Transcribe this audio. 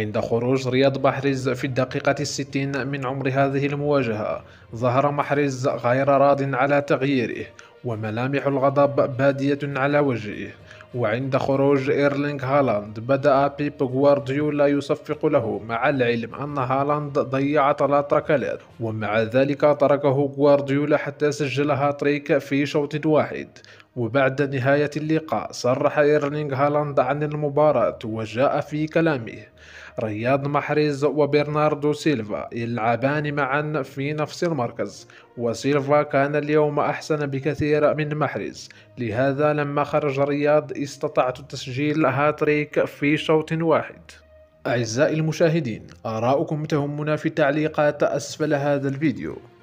عند خروج رياض محرز في الدقيقة 60 من عمر هذه المواجهة، ظهر محرز غير راض على تغييره، وملامح الغضب بادية على وجهه. وعند خروج إيرلينغ هالاند بدأ بيب غوارديولا يصفق له، مع العلم أن هالاند ضيع 3 ركلات، ومع ذلك تركه غوارديولا حتى سجل هاتريك في شوط واحد. وبعد نهاية اللقاء صرح إيرلينغ هالاند عن المباراة وجاء في كلامه: رياض محرز وبرناردو سيلفا يلعبان معا في نفس المركز، وسيلفا كان اليوم أحسن بكثير من محرز، لهذا لما خرج رياض استطعت تسجيل هاتريك في شوط واحد. أعزائي المشاهدين، آراؤكم تهمنا في التعليقات أسفل هذا الفيديو.